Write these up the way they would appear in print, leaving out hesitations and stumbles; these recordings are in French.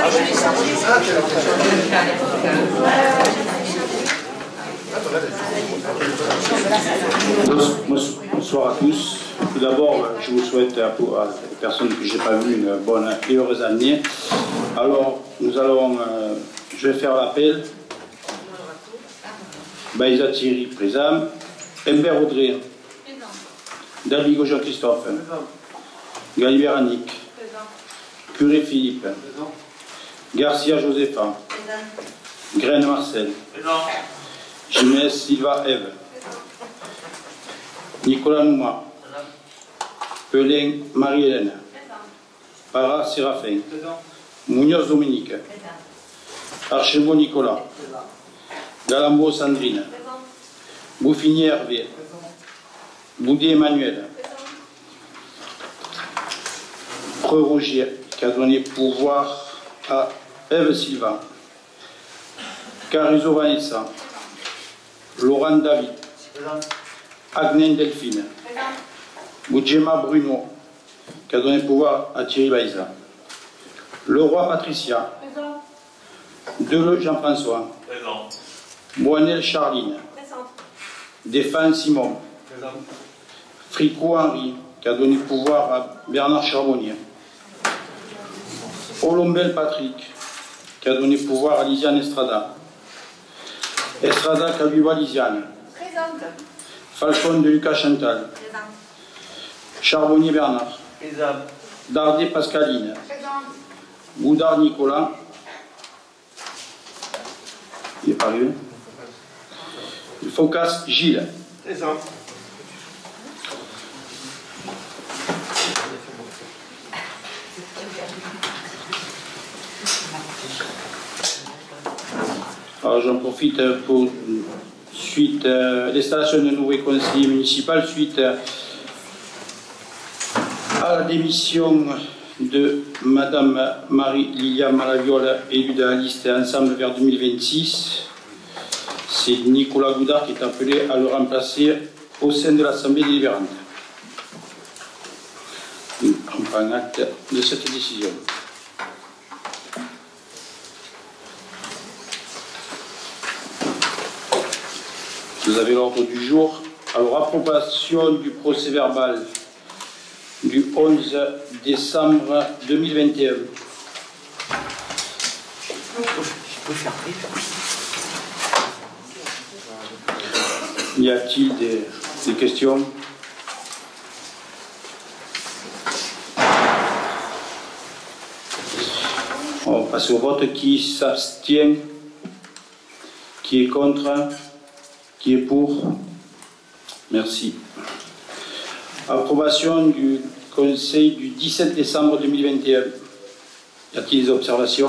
Bonsoir à tous. Tout d'abord, je vous souhaite à les personnes que je n'ai pas vues une bonne et heureuse année. Alors, je vais faire l'appel. Baïsa Thierry, présent. Humbert Audrey. David Jean-Christophe. Galibert Annick. Curé Philippe. Garcia Josépha. Graine Marcel. Jiménez Silva Eve. Nicolas Nouma. Pelin Marie-Hélène. Para Séraphin. Munoz Dominique. Archevaux Nicolas. Galambo Sandrine. Bouffinier Hervé. Boudier Emmanuel. Preux Roger, qui a donné pouvoir à Eve Silva. Carizo Vanessa. Laurent David. Agnen Delphine. Boudjema Bruno, qui a donné pouvoir à Thierry Baïsa. Leroy Patricia. Deleu Jean-François. Moinel Charline. Défense Simon. Fricot Henri, qui a donné pouvoir à Bernard Charbonnier. Olombel Patrick, qui a donné pouvoir à Lisiane Estrada. Estrada Kabiwa Lisiane. Falcon de Lucas Chantal. Charbonnier Bernard. Dardet Pascaline. Boudard Nicolas. Il est pas arrivé. Focas Gilles. Alors j'en profite pour suite l'installation de nouveau conseiller municipal suite à la démission de Madame Marie-Lilia Malaviole, élue de la liste Ensemble vers 2026. C'est Nicolas Goudard qui est appelé à le remplacer au sein de l'Assemblée délibérante. On prend acte de cette décision. Vous avez l'ordre du jour. Alors, approbation du procès verbal du 11 décembre 2021. Y a-t-il des questions? On passe au vote. Qui s'abstient? Qui est contre? Qui est pour? Merci. Approbation du Conseil du 17 décembre 2021. Y a-t-il des observations?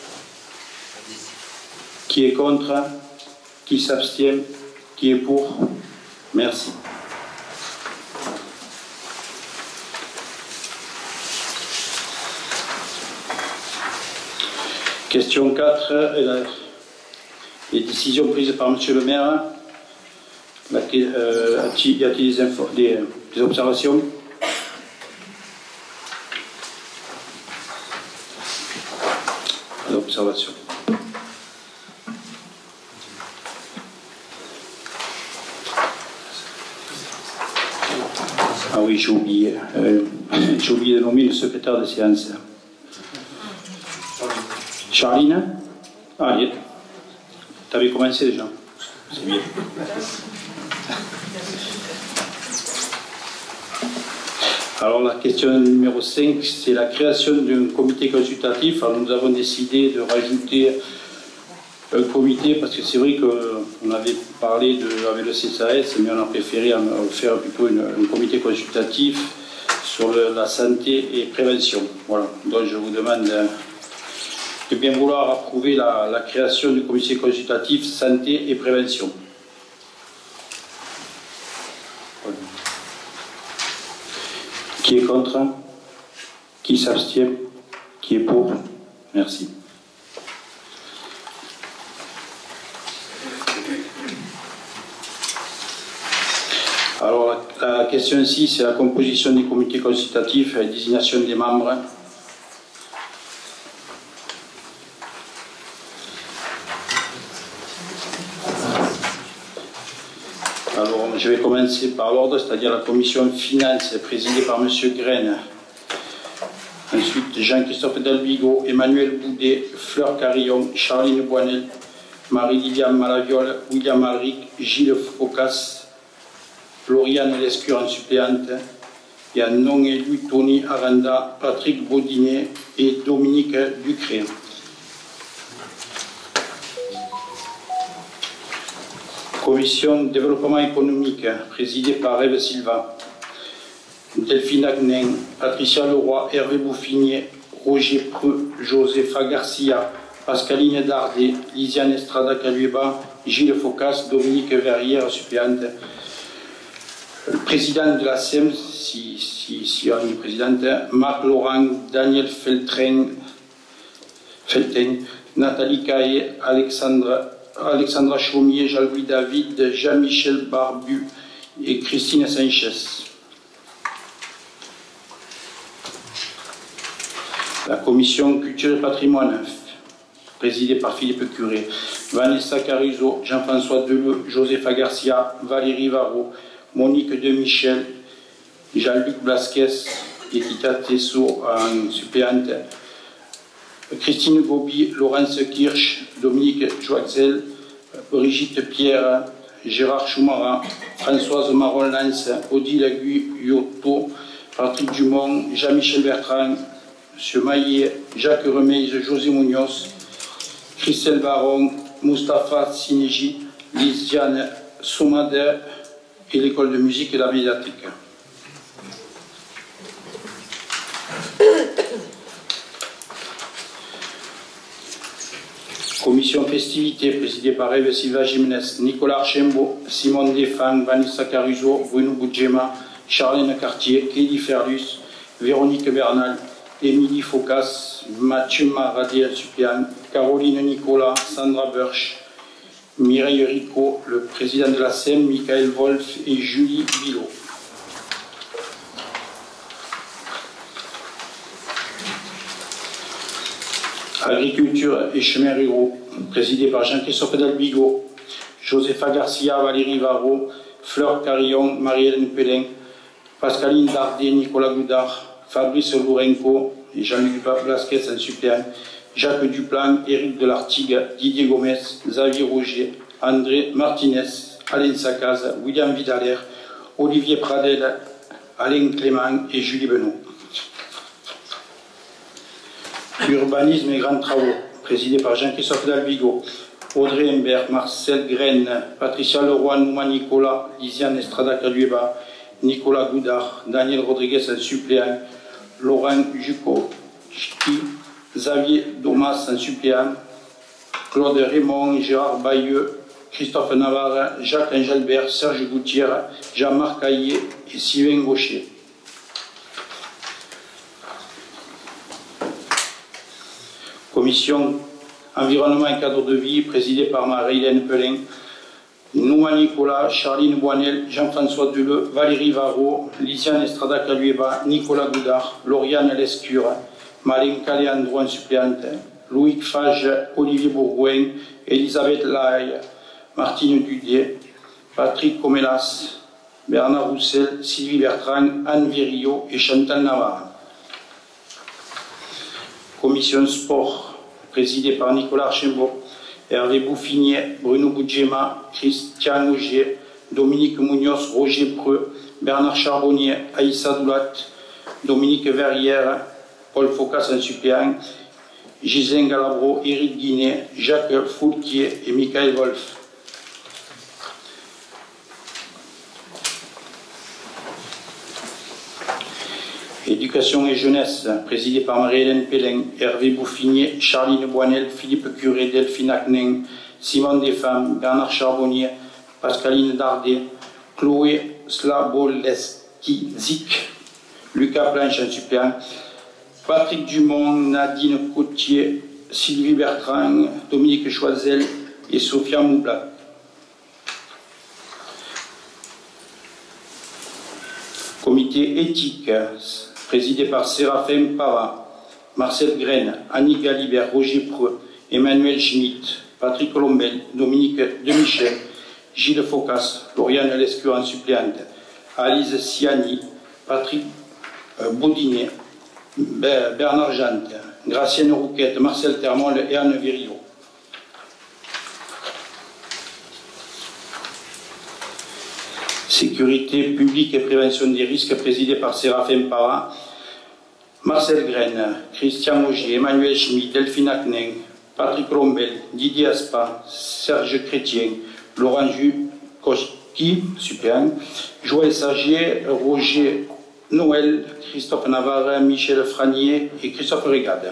Qui est contre? Qui s'abstient? Qui est pour? Merci. Question 4. Les décisions prises par M. le maire. Y a-t-il des observations? L'observation. Ah oui, j'ai oublié de nommer le secrétaire de séance. Charline? Ah, allez. Tu avais commencé déjà. C'est bien. Alors la question numéro 5, c'est la création d'un comité consultatif. Alors nous avons décidé de rajouter un comité parce que c'est vrai qu'on avait parlé avec le CSAS, mais on a préféré faire plutôt un comité consultatif sur la santé et prévention. Voilà. Donc je vous demande de bien vouloir approuver la création du comité consultatif santé et prévention. Voilà. Qui est contre? Qui s'abstient? Qui est pour? Merci. Alors, la question ici, c'est la composition des comités consultatifs et la désignation des membres. Je vais commencer par l'ordre, c'est-à-dire la commission finance présidée par M. Graine. Ensuite, Jean-Christophe Dalbigo, Emmanuel Boudet, Fleur Carillon, Charline Boinel, Marie-Liliane Malaviole, William Alric, Gilles Focas, Floriane Lescure en suppléante, et en non élu Tony Aranda, Patrick Baudinet et Dominique Ducré. Commission développement économique, présidée par Ève Silva, Delphine Agnin, Patricia Leroy, Hervé Bouffinier, Roger Preux, Josepha Garcia, Pascaline Dardet, Lisiane Estrada Calueba, Gilles Focas, Dominique Verrière, suppléante. Le président de la SEM, si on est présidente, Marc Laurent, Daniel Felten, Nathalie Caillé, Alexandra Chaumier, Jean-Louis David, Jean-Michel Barbu et Christine Sanchez. La commission culture et patrimoine, présidée par Philippe Curé, Vanessa Caruso, Jean-François Deleu, Josepha Garcia, Valérie Varro, Monique Demichel, Jean-Luc Blasquez et Tita Tessot en suppléante, Christine Gobi, Laurence Kirsch, Dominique Joaxel, Brigitte Pierre, Gérard Choumara, Françoise Maron-Lance, Odile Guyotto, Patrick Dumont, Jean-Michel Bertrand, M. Maillet, Jacques Remeise, José Munoz, Christelle Baron, Mustapha Sinéji, Lisiane Somade et l'école de musique et la médiathèque. Commission festivité présidée par Ève Silva Jiménez, Nicolas Archembo, Simone Defang, Vanessa Caruso, Bruno Boudjema, Charlène Cartier, Kelly Ferlus, Véronique Bernal, Émilie Focas, Mathieu Maradé, suppléant, Caroline Nicolas, Sandra Burch, Mireille Rico, le président de la SEM, Michael Wolf et Julie Bilot. Agriculture et chemins ruraux, présidé par Jean-Christophe Dalbigo, Josepha Garcia, Valérie Varro, Fleur Carillon, Marie-Hélène Pellin, Pascaline Dardet, Nicolas Goudard, Fabrice Lourenco et Jean-Luc Blasquez en suppléant, Jacques Duplan, Éric Delartigue, Didier Gomez, Xavier Roger, André Martinez, Alain Sacaz, William Vidaler, Olivier Pradel, Alain Clément et Julie Benoît. Urbanisme et grands travaux, présidé par Jean-Christophe Dalbigo, Audrey Imbert, Marcel Graine, Patricia Leroy, Nouma Nicolas, Lisiane Estrada Calueba, Nicolas Goudard, Daniel Rodriguez en suppléant, Laurent Jukowski, Xavier Domas en suppléant, Claude Raymond, Gérard Bayeux, Christophe Navarre, Jacques Engelbert, Serge Goutier, Jean-Marc Caillé et Sylvain Gaucher. Commission environnement et cadre de vie, présidée par Marie-Hélène Pellin, Nouma Nicolas, Charline Boinel, Jean-François Deleu, Valérie Varro, Lisiane Estrada Calueba, Nicolas Goudard, Lauriane Lescure, Malin Caléandro en suppléante, Loïc Fage, Olivier Bourgoin, Elisabeth Lahaye, Martine Dudier, Patrick Comelas, Bernard Roussel, Sylvie Bertrand, Anne Virillo et Chantal Navarre. Commission sport, présidée par Nicolas Archembo, Hervé Bouffinier, Bruno Boudjema, Christian Augier, Dominique Munoz, Roger Preux, Bernard Charbonnier, Aïssa Doulat, Dominique Verrière, Paul Focas en suppléant, Gislain Galabro, Éric Guinet, Jacques Foulquier et Michael Wolf. Éducation et jeunesse, présidée par Marie-Hélène Pellin, Hervé Bouffinier, Charline Boinel, Philippe Curé, Delphine Acnin, Simone Desfemmes, Bernard Charbonnier, Pascaline Dardet, Chloé Slaboleski-Zik, Lucas Planche en suppléant, Patrick Dumont, Nadine Cotier, Sylvie Bertrand, Dominique Choisel et Sophia Moublat. Comité éthique, présidé par Séraphin Pava, Marcel Graine, Annie Galibert, Roger Preux, Emmanuel Schmitt, Patrick Colombel, Dominique Demichel, Gilles Focas, Lauriane Lescure en suppléante, Alice Siani, Patrick Baudinet, Bernard Jante, Gracienne Rouquette, Marcel Termol et Anne Virillo. Sécurité publique et prévention des risques, présidé par Séraphin Parra, Marcel Graine, Christian Augier, Emmanuel Schmitt, Delphine Aknen, Patrick Lombel, Didier Aspa, Serge Chrétien, Laurent Jukoski, suppléant, Joël Sagier, Roger Noël, Christophe Navarre, Michel Franier et Christophe Régade.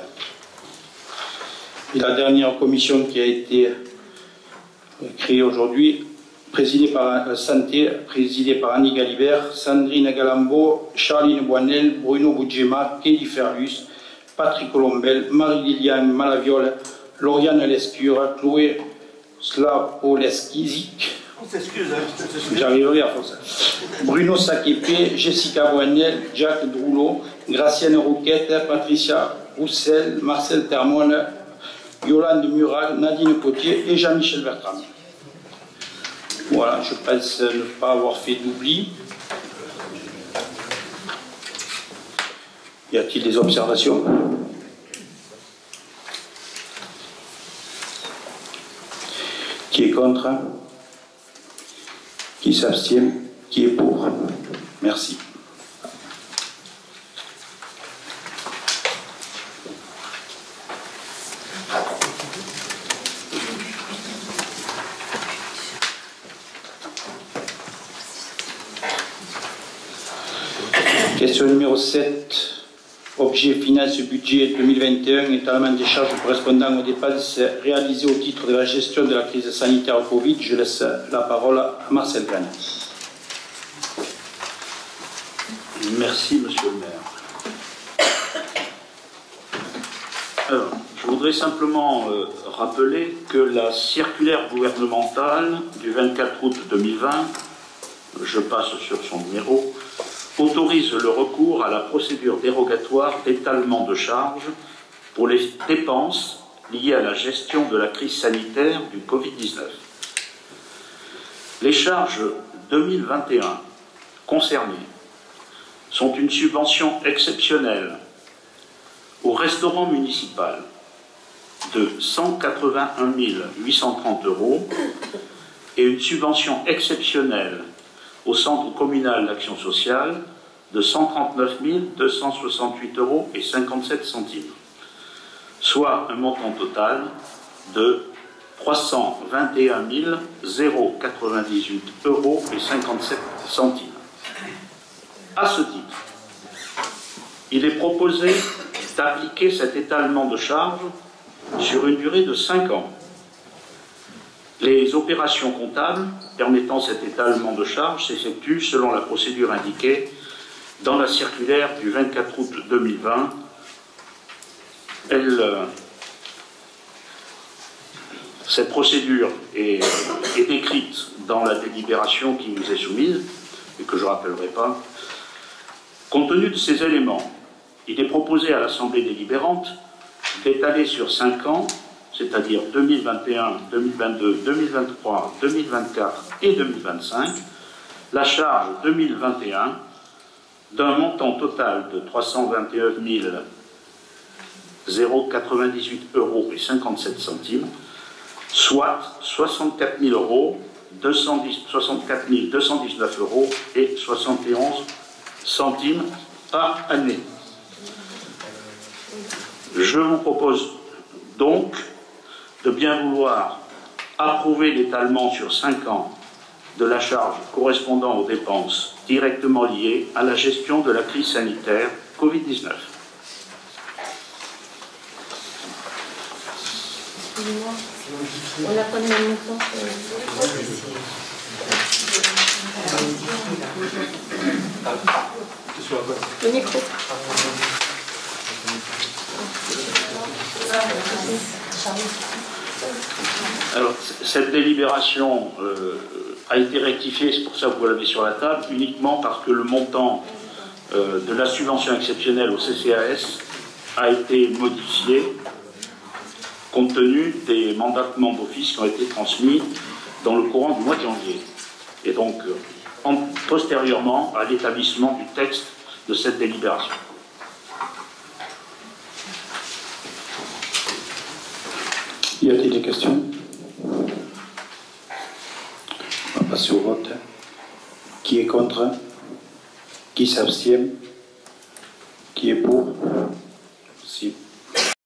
Et la dernière commission qui a été créée aujourd'hui, présidée par Santé, présidée par Annie Galibert, Sandrine Galambo, Charline Boinel, Bruno Boudjema, Kelly Ferlus, Patrick Colombel, Marie-Liliane Malaviole, Lauriane Lescure, Chloé Slapoleskizik, j'arriverai à faire ça, Bruno Saképé, Jessica Boinel, Jacques Drouleau, Gracienne Rouquette, Patricia Roussel, Marcel Termone, Yolande Mural, Nadine Potier et Jean-Michel Bertrand. Voilà, je pense ne pas avoir fait d'oubli. Y a-t-il des observations? Qui est contre? Qui s'abstient? Qui est pour? Merci. Question numéro 7. Objet finance budget 2021, étalement des charges correspondant aux dépenses réalisées au titre de la gestion de la crise sanitaire Covid. Je laisse la parole à Marcel Kahn. Merci, monsieur le maire. Alors, je voudrais simplement rappeler que la circulaire gouvernementale du 24 août 2020, je passe sur son numéro, autorise le recours à la procédure dérogatoire d'étalement de charges pour les dépenses liées à la gestion de la crise sanitaire du Covid-19. Les charges 2021 concernées sont une subvention exceptionnelle au restaurant municipal de 181 830 € et une subvention exceptionnelle au Centre communal d'action sociale de 139 268 € et 57 centimes, soit un montant total de 321 098 € et 57 centimes. À ce titre, il est proposé d'appliquer cet étalement de charges sur une durée de 5 ans. Les opérations comptables permettant cet étalement de charges s'effectuent selon la procédure indiquée dans la circulaire du 24 août 2020. Cette procédure est décrite dans la délibération qui nous est soumise et que je ne rappellerai pas. Compte tenu de ces éléments, il est proposé à l'Assemblée délibérante d'étaler sur 5 ans, c'est-à-dire 2021, 2022, 2023, 2024 et 2025, la charge 2021 d'un montant total de 329 098 € et 57 centimes, soit 64 219 € et 71 centimes par année. Je vous propose donc de bien vouloir approuver l'étalement sur 5 ans de la charge correspondant aux dépenses directement liées à la gestion de la crise sanitaire Covid-19. On n'a pas de même montant. Le micro. Alors, cette délibération a été rectifiée, c'est pour ça que vous l'avez sur la table, uniquement parce que le montant de la subvention exceptionnelle au CCAS a été modifié compte tenu des mandatements d'office qui ont été transmis dans le courant du mois de janvier, et donc postérieurement à l'établissement du texte de cette délibération. Y a-t-il des questions? On va passer au vote. Qui est contre? Qui s'abstient? Qui est pour? Merci.